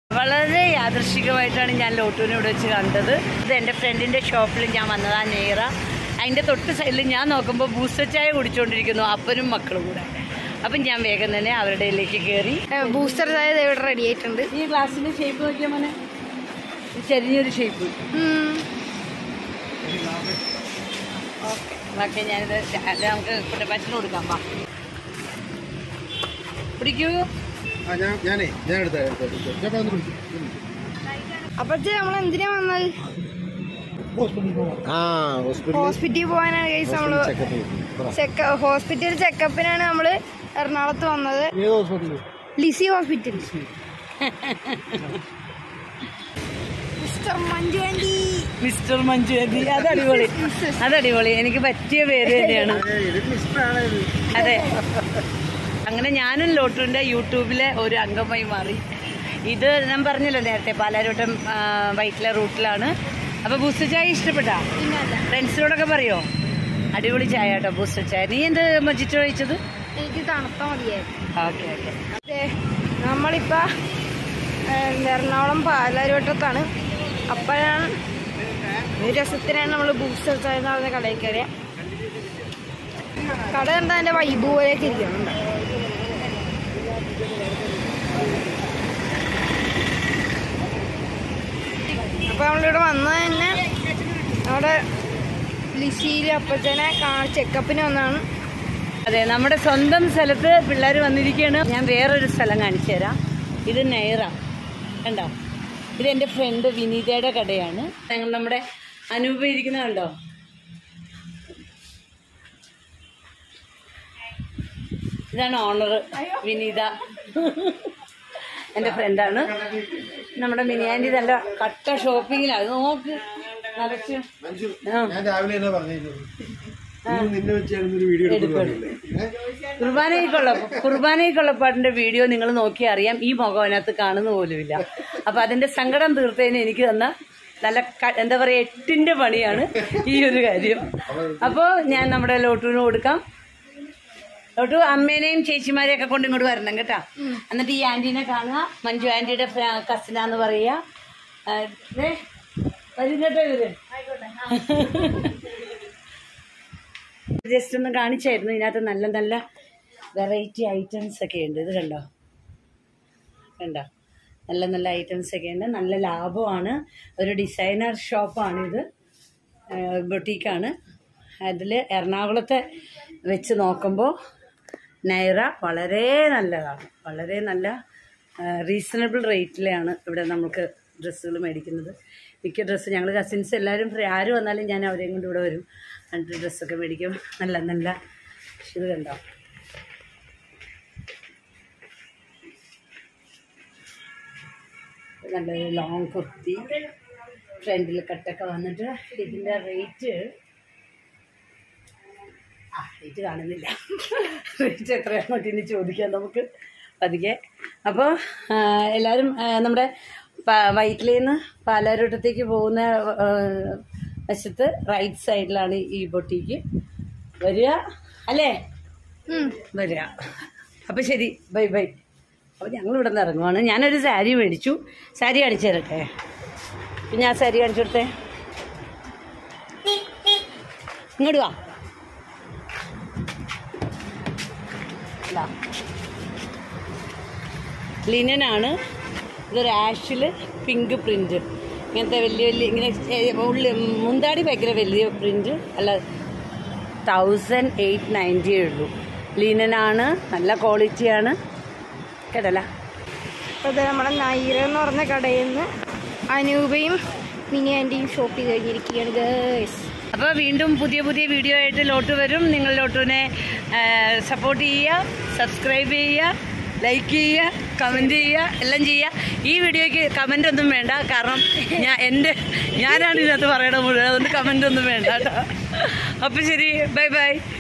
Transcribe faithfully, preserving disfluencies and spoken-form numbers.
വളരെ യാദൃശ്ചികമായിട്ടാണ് ഞാൻ ലോട്ടുവിനെ ഇവിടെ വെച്ച് കണ്ടത്. ഇത് എൻ്റെ ഫ്രണ്ടിൻ്റെ ഷോപ്പിൽ ഞാൻ വന്നതാ നെയ്റ. അതിൻ്റെ തൊട്ട് സൈഡിൽ ഞാൻ നോക്കുമ്പോൾ ബൂസ്റ്റർ ചായ കുടിച്ചുകൊണ്ടിരിക്കുന്നു അപ്പനും മക്കളും കൂടെ. അപ്പം ഞാൻ വേഗം തന്നെ അവരുടെ ഇതിലേക്ക് കയറി. ബൂസ്റ്റർ ചായ ഇവിടെ റെഡി ആയിട്ടുണ്ട്. ഈ ഗ്ലാസിൻ്റെ ഷേപ്പ് നോക്കിയാൽ മോനെ, ചെറിയൊരു ഷേപ്പ്. ഓക്കെ ഓക്കെ ഞാനിത് നമുക്ക് ഭക്ഷണം കൊടുക്കാം. വാ പിടിക്കൂ. അപ്പഴത്തെ നമ്മൾ എന്തിനാ വന്നത്? ഹോസ്പിറ്റലിൽ പോകാനാണ് കേസ്. നമ്മള് ഹോസ്പിറ്റൽ ചെക്കപ്പിനാണ് നമ്മള് എറണാകുളത്ത് വന്നത്. Lisie hospital. Mister Manju aunty. Mister Manju aunty, അതടിപൊളി, അതടിപൊളി. എനിക്ക് പറ്റിയ പേര് തന്നെയാണ്. അതെ, അങ്ങനെ ഞാനും ലോട്ടുവിൻ്റെ യൂട്യൂബിലെ ഒരു അംഗമായി മാറി. ഇത് ഞാൻ പറഞ്ഞല്ലോ നേരത്തെ, പാലാരോട്ടം വൈറ്റില റൂട്ടിലാണ്. അപ്പോൾ ബൂസ്റ്റർ ചായ ഇഷ്ടപ്പെട്ടാ? ഫ്രണ്ട്സിനോടൊക്കെ പറയോ അടിപൊളി ചായ കേട്ടോ ബൂസ്റ്റർ ചായ. നീ എന്ത് മൊജിറ്റോ കഴിച്ചത്? എനിക്ക് തണുത്ത മതിയായിരുന്നു. Okay okay. അതെ, നമ്മളിപ്പോൾ എറണാകുളം പാലാരോട്ടത്താണ്. അപ്പോഴാണ് ഒരു രസത്തിനാണ് നമ്മൾ ബൂസ്റ്റർ ചായ എന്ന് പറഞ്ഞ കടയിൽ കയറിയ. കട കണ്ടാൽ എൻ്റെ വൈബ് പോലെയൊക്കെ ഇരിക്കുന്നുണ്ട്. അപ്പോൾ നമ്മളിവിടെ വന്നത് തന്നെ നമ്മുടെ ലിസിയിലെ അപ്പച്ചനെ ചെക്കപ്പിന് വന്നതാണ്. അതെ, നമ്മുടെ സ്വന്തം സ്ഥലത്ത് പിള്ളേർ വന്നിരിക്കുകയാണ്. ഞാൻ വേറൊരു സ്ഥലം കാണിച്ചു തരാം. ഇത് നെയ്റ കണ്ടോ? ഇതെൻ്റെ ഫ്രണ്ട് വിനീതയുടെ കടയാണ്. ഞങ്ങൾ നമ്മുടെ അനൂപ ഇരിക്കുന്ന കണ്ടോ? ഇതാണ് ഓണർ വിനീത, എൻ്റെ ഫ്രണ്ടാണ്. നമ്മുടെ മിനിയാൻ്റെ നല്ല കട്ട ഷോപ്പിങ്ങിലാണ്. അത് നോക്ക് നിറച്ച്. കുർബാനയ്ക്കുള്ള കുർബാനയ്ക്കുള്ള പാട്ടിന്റെ വീഡിയോ നിങ്ങൾ നോക്കി അറിയാം. ഈ മുഖം അതിനകത്ത് കാണുന്ന പോലുമില്ല. അപ്പൊ അതിന്റെ സങ്കടം തീർത്തതിന് എനിക്ക് തന്ന നല്ല എന്താ പറയാ എട്ടിന്റെ പണിയാണ് ഈ ഒരു കാര്യം. അപ്പോ ഞാൻ നമ്മുടെ ലോട്ടുവിന് കൊടുക്കാം. ലോട്ടു അമ്മേനെയും ചേച്ചിമാരെയൊക്കെ കൊണ്ട് ഇങ്ങോട്ട് വരണം കേട്ടാ. എന്നിട്ട് ഈ ആന്റീനെ കാണുക. മഞ്ജു ആന്റിയുടെ കസിനാന്ന് പറയുക. വരും കേട്ടോ ഇവര്. ജസ്റ്റ് ഒന്ന് കാണിച്ചായിരുന്നു. ഇതിനകത്ത് നല്ല നല്ല വെറൈറ്റി ഐറ്റംസ് ഒക്കെ ഉണ്ട്. ഇത് കണ്ടോ കണ്ടോ? നല്ല നല്ല ഐറ്റംസ് ഒക്കെ ഉണ്ട്. നല്ല ലാഭമാണ്. ഒരു ഡിസൈനർ ഷോപ്പാണിത്, ബൊട്ടീക്കാണ്. അതിൽ എറണാകുളത്തെ വെച്ച് നോക്കുമ്പോൾ നൈറ വളരെ നല്ലതാണ്. വളരെ നല്ല റീസണബിൾ റേറ്റിലാണ് ഇവിടെ നമുക്ക് ഡ്രസ്സുകൾ മേടിക്കുന്നത്. മിക്ക ഡ്രസ്സ് ഞങ്ങൾ കസിൻസ് എല്ലാവരും ആര് വന്നാലും ഞാൻ അവരെയും കൊണ്ട് ഇവിടെ വരും. എന്നിട്ട് ഡ്രസ്സൊക്കെ മേടിക്കും. നല്ല നല്ല ഇത് കണ്ടോ? നല്ലൊരു ലോങ് കുർത്തി, ഫ്രണ്ടിൽ കട്ടൊക്കെ വന്നിട്ട്. ഇതിൻ്റെ റേറ്റ് ആ റേറ്റ് കാണുന്നില്ല. റേറ്റ് എത്രയാണോ ഇനി ചോദിക്കാം നമുക്ക് പതുക്കെ. അപ്പോൾ എല്ലാവരും നമ്മുടെ വൈറ്റിലയിൽ നിന്ന് പാലാരോട്ടത്തേക്ക് പോകുന്ന വശത്ത് റൈറ്റ് സൈഡിലാണ് ഈ ബൊട്ടീക്ക്. വരിക അല്ലേ? വരിക. അപ്പം ശരി, ബൈ ബൈ. അപ്പോൾ ഞങ്ങൾ ഇവിടെ നിന്ന് ഇറങ്ങുവാണ്. ഞാനൊരു സാരി മേടിച്ചു. സാരി കാണിച്ചു തരട്ടെ. പിന്നെ ആ സാരി കാണിച്ചു കൊടുത്തേ. ഇങ്ങോട്ട് വാ. ലിനനാണ്. ഇതൊരു ആഷിൽ പിങ്ക് പ്രിന്റ്. ഇങ്ങനത്തെ വലിയ വലിയ ഇങ്ങനെ ഉള്ളി മുന്താടി ഭയങ്കര വലിയ പ്രിന്റ് അല്ല. തൗസൻഡ് എയ്റ്റ് നയൻറ്റിയേ ഉള്ളൂ. ലിനനാണ്, നല്ല ക്വാളിറ്റിയാണ് കേട്ടല്ല. അപ്പോൾ ഇത് നമ്മുടെ നൈറ എന്ന് പറഞ്ഞ കടയിൽ നിന്ന് അനൂപയും മിനി ആൻറ്റിയും ഷോപ്പ് ചെയ്ത് കഴിഞ്ഞിരിക്കുകയാണ് ഗേസ്. അപ്പോൾ വീണ്ടും പുതിയ പുതിയ വീഡിയോ ആയിട്ട് ലോട്ടു വരും. നിങ്ങൾ ലോട്ടുവിനെ സപ്പോർട്ട് ചെയ്യുക, സബ്സ്ക്രൈബ് ചെയ്യുക, ലൈക്ക് ചെയ്യുക, കമൻറ്റ് ചെയ്യുക, എല്ലാം ചെയ്യുക. ഈ വീഡിയോയ്ക്ക് കമൻ്റ് ഒന്നും വേണ്ട, കാരണം ഞാൻ എൻ്റെ ഞാനാണ് ഇതിനകത്ത് പറയണത് മുഴുവൻ. അതുകൊണ്ട് കമൻ്റ് ഒന്നും വേണ്ട കേട്ടോ. അപ്പോൾ ശരി, ബൈ ബൈ.